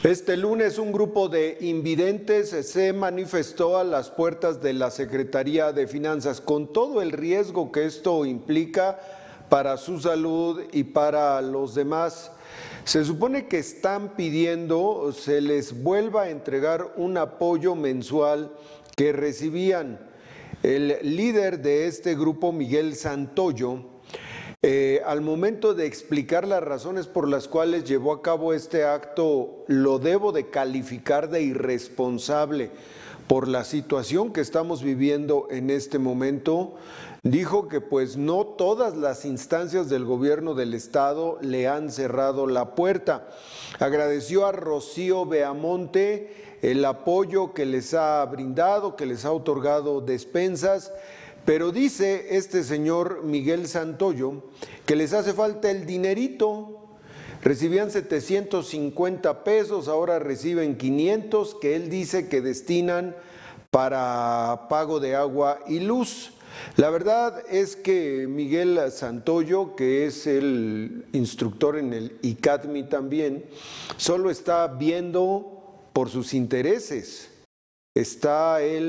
Este lunes un grupo de invidentes se manifestó a las puertas de la Secretaría de Finanzas con todo el riesgo que esto implica para su salud y para los demás. Se supone que están pidiendo se les vuelva a entregar un apoyo mensual que recibían. El líder de este grupo, Miguel Santoyo, al momento de explicar las razones por las cuales llevó a cabo este acto, lo debo de calificar de irresponsable por la situación que estamos viviendo en este momento. Dijo que pues no todas las instancias del gobierno del estado le han cerrado la puerta. Agradeció a Rocío Beamonte el apoyo que les ha brindado, que les ha otorgado despensas. Pero dice este señor Miguel Santoyo que les hace falta el dinerito. Recibían 750 pesos, ahora reciben 500, que él dice que destinan para pago de agua y luz. La verdad es que Miguel Santoyo, que es el instructor en el ICATMI también, solo está viendo por sus intereses. Está él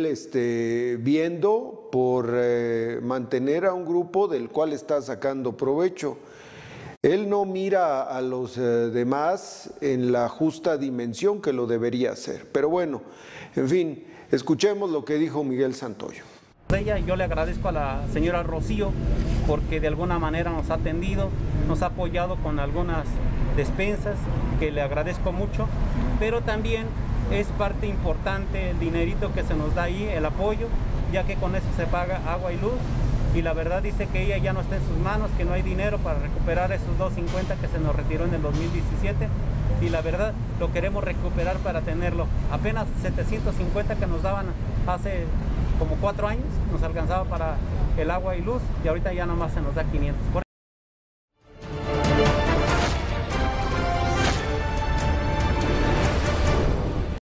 viendo por mantener a un grupo del cual está sacando provecho. Él no mira a los demás en la justa dimensión que lo debería hacer. Pero bueno, en fin, escuchemos lo que dijo Miguel Santoyo. Yo le agradezco a la señora Rocío porque de alguna manera nos ha atendido, nos ha apoyado con algunas despensas, que le agradezco mucho, pero también es parte importante el dinerito que se nos da ahí, el apoyo, ya que con eso se paga agua y luz, y la verdad dice que ella ya no está en sus manos, que no hay dinero para recuperar esos 250 que se nos retiró en el 2017, y la verdad lo queremos recuperar para tenerlo. Apenas 750 que nos daban hace como 4 años, nos alcanzaba para el agua y luz, y ahorita ya nomás se nos da 500.